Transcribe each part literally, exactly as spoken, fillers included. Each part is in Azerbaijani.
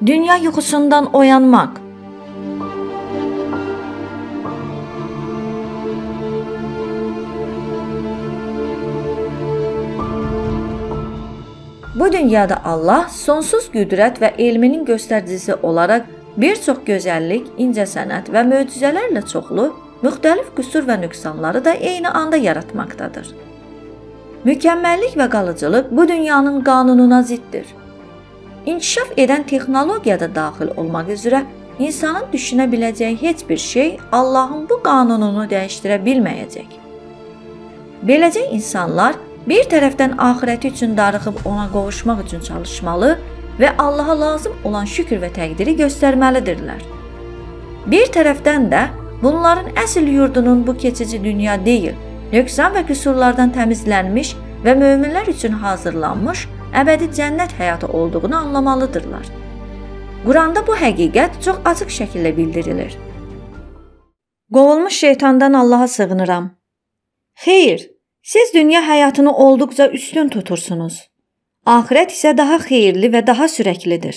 Dünya yuxusundan oyanmaq. Bu dünyada Allah sonsuz qüdrət və elminin göstəricisi olaraq bir çox gözəllik, incəsənət və möcüzələrlə çoxlu müxtəlif qüsur və nöqsanları da eyni anda yaratmaqdadır. Mükəmməllik və qalıcılıq bu dünyanın qanununa ziddir. İnkişaf edən texnologiya da daxil olmaq üzrə insanın düşünə biləcəyi heç bir şey Allahın bu qanununu dəyişdirə bilməyəcək. Beləcə insanlar bir tərəfdən axirəti üçün darıxıb ona qovuşmaq üçün çalışmalı və Allaha lazım olan şükür və təqdiri göstərməlidirlər. Bir tərəfdən də bunların əsl yurdunun bu keçici dünya deyil, nöqsan və qüsurlardan təmizlənmiş və möminlər üçün hazırlanmış əbədi cənnət həyatı olduğunu anlamalıdırlar. Quranda bu həqiqət çox açıq şəkildə bildirilir. Qovulmuş şeytandan Allaha sığınıram. Xeyr, siz dünya həyatını olduqca üstün tutursunuz. Axirət isə daha xeyirli və daha sürəklidir.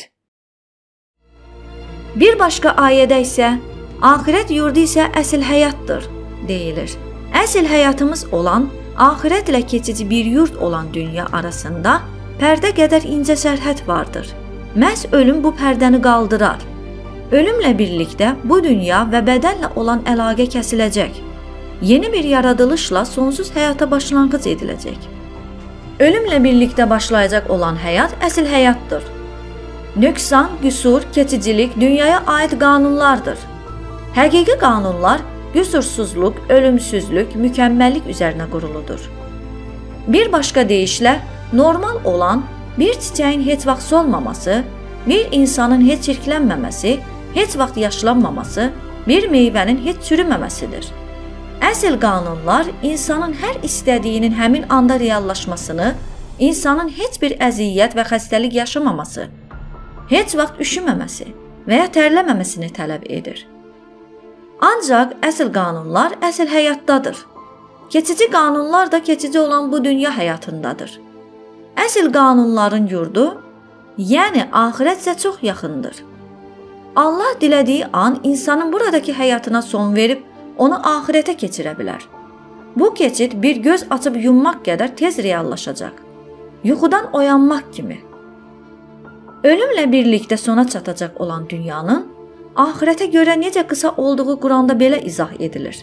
Bir başqa ayədə isə axirət yurdu isə əsl həyatdır deyilir. Əsl həyatımız olan, axirət ilə keçici bir yurd olan dünya arasında pərdə qədər incə sərhəd vardır. Məhz ölüm bu pərdəni qaldırar. Ölümlə birlikdə bu dünya və bədənlə olan əlaqə kəsiləcək. Yeni bir yaradılışla sonsuz həyata başlanğıc ediləcək. Ölümlə birlikdə başlayacaq olan həyat əsl həyatdır. Nöqsan, qüsur, keçicilik dünyaya aid qanunlardır. Həqiqi qanunlar qüsursuzluq, ölümsüzlük, mükəmməllik üzərinə quruludur. Bir başqa deyişlə, normal olan bir çiçəyin heç vaxt solmaması, bir insanın heç çirklənməməsi, heç vaxt yaşlanmaması, bir meyvənin heç çürüməməsidir. Əsl qanunlar insanın hər istədiyinin həmin anda reallaşmasını, insanın heç bir əziyyət və xəstəlik yaşamaması, heç vaxt üşüməməsi və ya tərləməməsini tələb edir. Ancaq əsl qanunlar əsl həyatdadır. Keçici qanunlar da keçici olan bu dünya həyatındadır. Əsl qanunların yurdu, yəni axirət isə çox yaxındır. Allah dilədiyi an insanın buradakı həyatına son verib, onu axirətə keçirə bilər. Bu keçid bir göz açıb yummaq qədər tez reallaşacaq. Yuxudan oyanmaq kimi. Ölümlə birlikdə sona çatacaq olan dünyanın axirətə görə necə qısa olduğu Quranda belə izah edilir.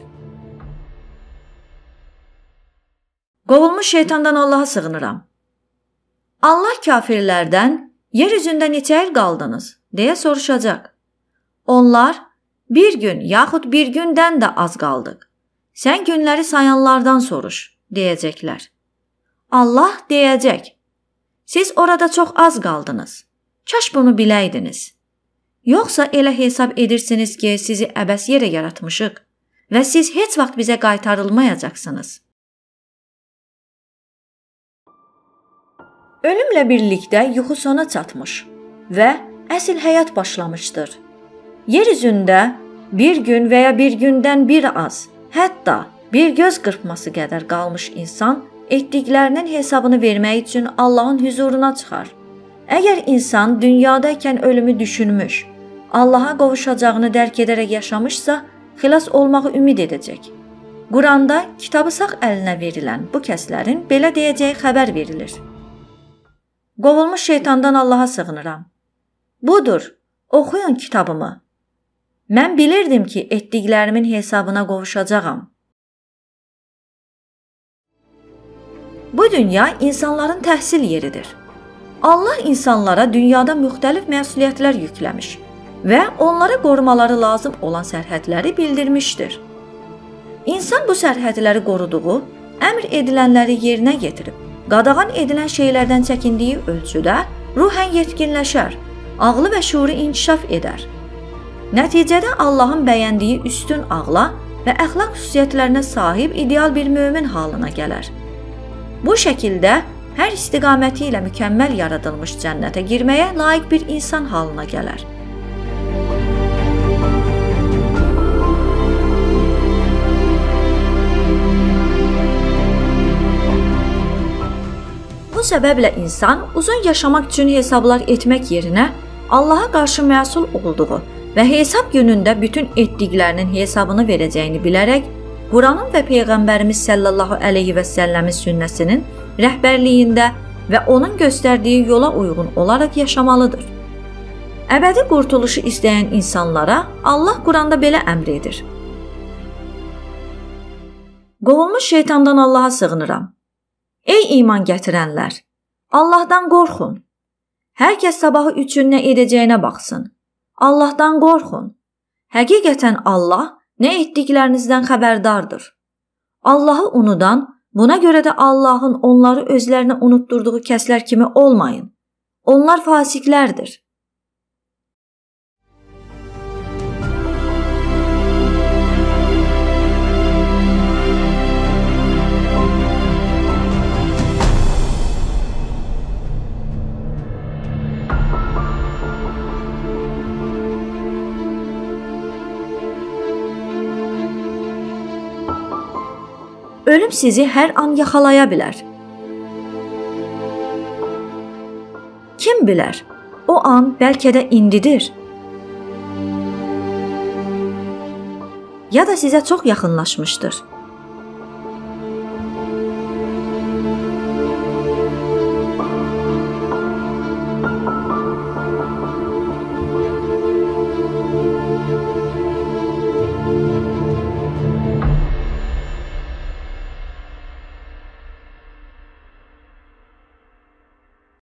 Qovulmuş şeytandan Allaha sığınıram. Allah kafirlərdən, yer üzündə neçə il qaldınız, deyə soruşacaq. Onlar, bir gün yaxud bir gündən də az qaldıq. Sən günləri sayanlardan soruş, deyəcəklər. Allah deyəcək, siz orada çox az qaldınız. Kaş bunu biləydiniz. Yoxsa elə hesab edirsiniz ki, sizi əbəs yerə yaratmışıq və siz heç vaxt bizə qaytarılmayacaqsınız. Ölümlə birlikdə yuxu sona çatmış və əsl həyat başlamışdır. Yer üzündə bir gün və ya bir gündən bir az, hətta bir göz qırpması qədər qalmış insan etdiklərinin hesabını vermək üçün Allahın huzuruna çıxar. Əgər insan dünyadaykən ölümü düşünmüş, Allaha qovuşacağını dərk edərək yaşamışsa, xilas olmağı ümid edəcək. Quranda kitabı sağ əlinə verilən bu kəslərin belə deyəcəyi xəbər verilir. Qovulmuş şeytandan Allaha sığınıram. Budur, oxuyun kitabımı. Mən bilirdim ki, etdiklərimin hesabına qovuşacağam. Bu dünya insanların təhsil yeridir. Allah insanlara dünyada müxtəlif məsuliyyətlər yükləmiş və onları qorumaları lazım olan sərhədləri bildirmişdir. İnsan bu sərhədləri qoruduğu, əmr edilənləri yerinə yetirib, qadağan edilən şeylərdən çəkindiyi ölçüdə ruhən yetkinləşər, ağlı və şuuru inkişaf edər. Nəticədə Allahın bəyəndiyi üstün ağla və əxlaq xüsusiyyətlərinə sahib ideal bir mömin halına gələr. Bu şəkildə hər istiqaməti ilə mükəmməl yaradılmış cənnətə girməyə layiq bir insan halına gələr. Bu səbəblə insan uzun yaşamaq üçün hesablar etmək yerinə Allaha qarşı məsul olduğu və hesab günündə bütün etdiklərinin hesabını verəcəyini bilərək, Quranın və Peyğəmbərimiz sallallahu əleyhi və səlləmin sünnəsinin rəhbərliyində və onun göstərdiyi yola uyğun olaraq yaşamalıdır. Əbədi qurtuluşu istəyən insanlara Allah Quranda belə əmr edir. Qovulmuş şeytandan Allaha sığınıram. Ey iman gətirənlər! Allahdan qorxun. Hər kəs sabahı üçün nə edəcəyinə baxsın. Allahdan qorxun. Həqiqətən Allah nə etdiklərinizdən xəbərdardır. Allahı unudan, buna görə də Allahın onları özlərinə unutturduğu kəslər kimi olmayın. Onlar fasiqlərdir. Ölüm sizi hər an yaxalaya bilər. Kim bilər? O an bəlkə də indidir. Ya da sizə çox yaxınlaşmışdır.